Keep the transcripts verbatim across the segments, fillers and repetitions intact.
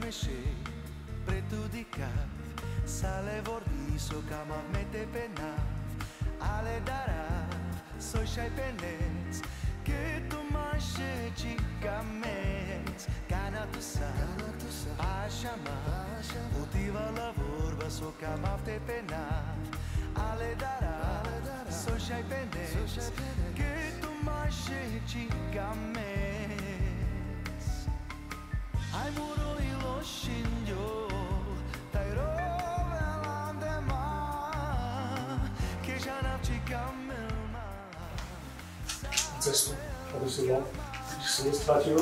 meșei pretudicat sale vorbi so kama mete penav ale darav so shai penets que tu mașe cicameți cana tu sa așama motiva la vorba so kama te penav ale darav so shai penets que tu mașe cicameți ai muro ilo shinjo tai rovelande ma che già navcicamelma cestu, aby si bol, či si nestratil.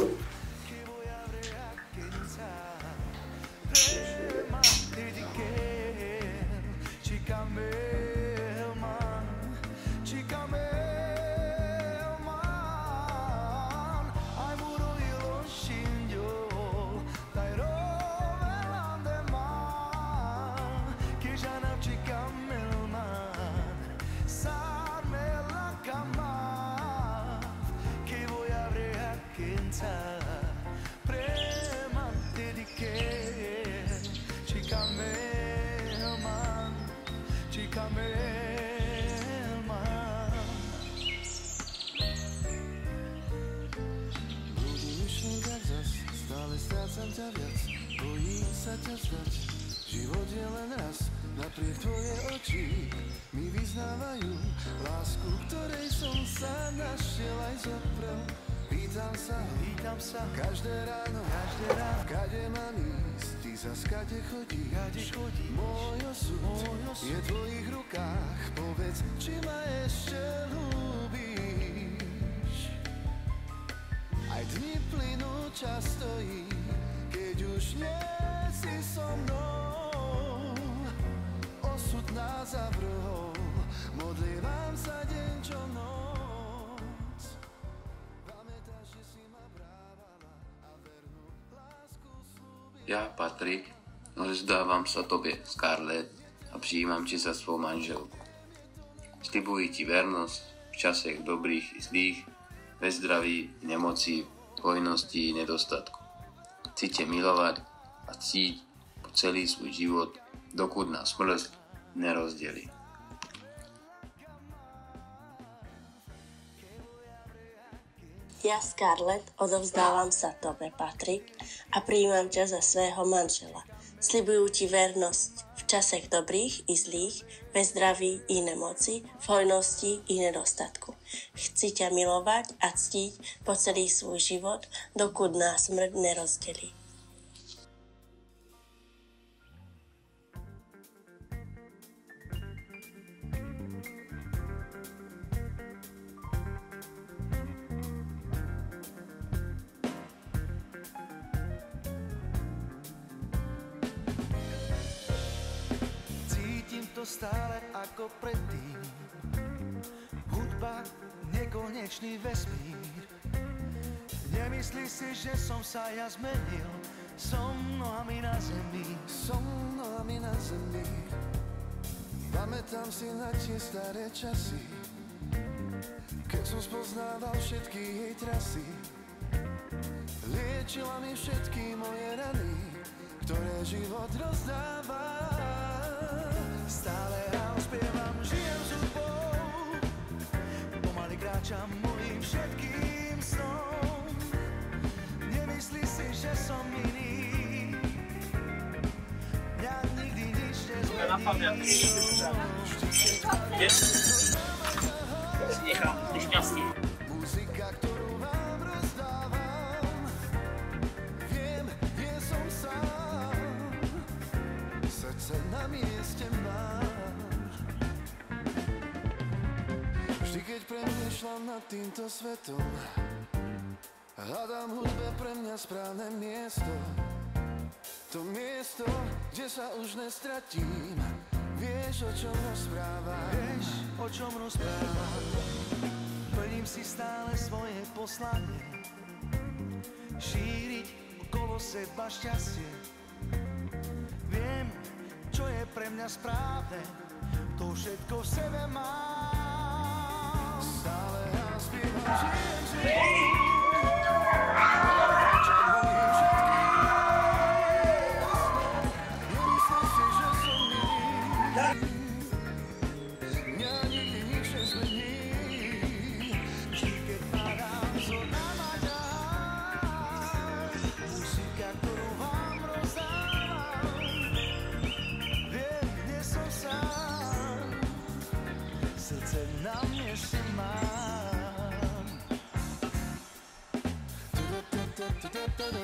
Strácam ťa viac, bojím sa ťa vzdať. Život je len raz, napriek tvoje oči mi vyznávajú lásku, ktorej som sa našiel aj zoprel. Pýtam sa, pýtam sa, každé ráno, každé ráno, kade mám ísť, ty zas kade chodíš, kade chodíš. Môj osud, môj osud je v tvojich rukách, povedz, či ma ešte ľúbíš. Aj dni plynú, čas stojí, keď už nie si so mnou. Osud nás zavrhol, modlievam sa deň čo noc. Pamätáš, že si ma brávala a vernú lásku slúbila. Ja, Patrik, rozdávam sa tobie, Scarlett, a přijímám ti za svou manželku. Slibuji ti vernosť v časech dobrých i zlých, bez zdraví, nemocí, hojnosti i nedostatku. Chci ťa milovať a ctiť po celý svoj život, dokud nás smrť nerozdelí. Ja, Scarlett, odovzdávam sa tobe, Patrik, a prijímam ťa za svého manžela. Slibujú ti vernosť v časech dobrých i zlých, bez zdraví i nemoci, v hojnosti i nedostatku. Chci ťa milovať a ctiť po celý svoj život, dokud nás smrť nerozdelí. Stále ako predtým, hudba, nekonečný vesmír. Nemyslí si, že som sa ja zmenil, som nohami na zemi, som nohami na zemi. Pamätám si na tie staré časy, keď som spoznával všetky jej trasy. Liečila mi všetky moje rany, ktoré život rozdáva. Stále hrám, spievam, žijem s hudbou, pomaly kráčam mojím všetkým snom. Nemyslí si, že som iný, mňa nikdy nič nezmení. Nechám, ty šťastie. Muzika, ktorú vám rozdávam, viem, kde som sám, srdce na mieste máš. Vždy, keď premýšľam nad týmto svetom, hľadám hudbe pre mňa správne miesto. To miesto, kde sa už nestratím. Vieš, o čom rozprávam, vieš, o čom rozprávam. Plním si stále svoje poslanie, šíriť okolo seba šťastie. Viem, čo je pre mňa správne, to všetko v sebe mám. Stále hrám, spievam, žijem, žijem. ta ta ta ta